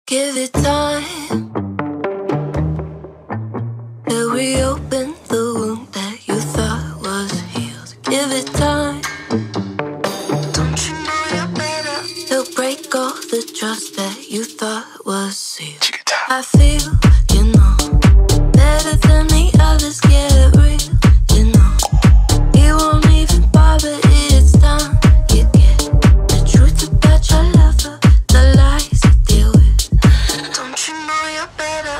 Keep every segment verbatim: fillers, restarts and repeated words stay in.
Give it time. They'll reopen the wound that you thought was healed. Give it time. Don't you know you're better? They'll break all the trust that you thought was sealed. I feel, you know, better than the others. Get real, you know. You won't even bother. It's done. You get the truth about your lover, the lies you deal with. Don't you know you're better?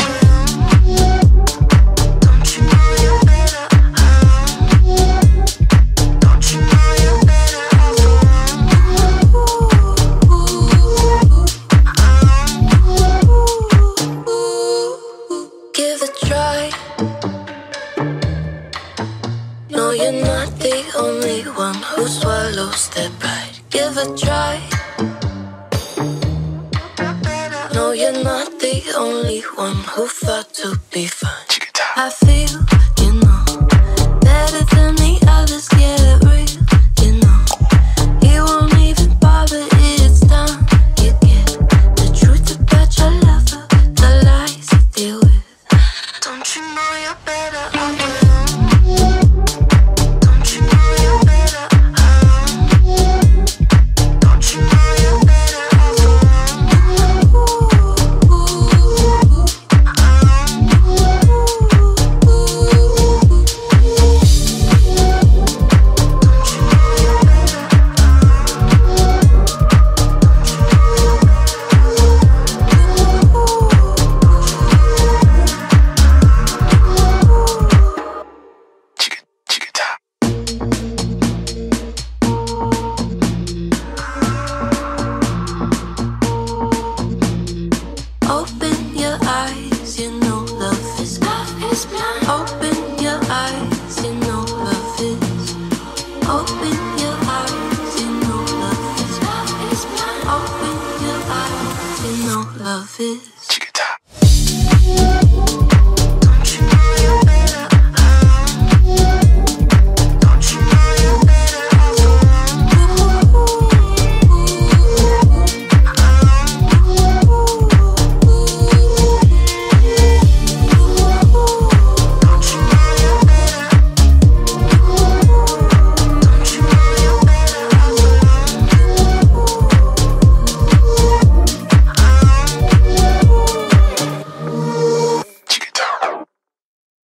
Don't you know you're better? Don't you know you're better? Give a try. No, you're not the only one who swallows their pride. Give a try. No, you're not the only one who thought to be fine. I feel, you know, better than the others. Get real, you know. You won't even bother. It's done. You get the truth about your lover, the lies you deal with. Don't you know you're better? Don't you know you're better? Don't you know you're better? Open your eyes, you know love is love is blind. Open your eyes, you know love is. Open your eyes, you know love is love is blind. Open your eyes, you know love is.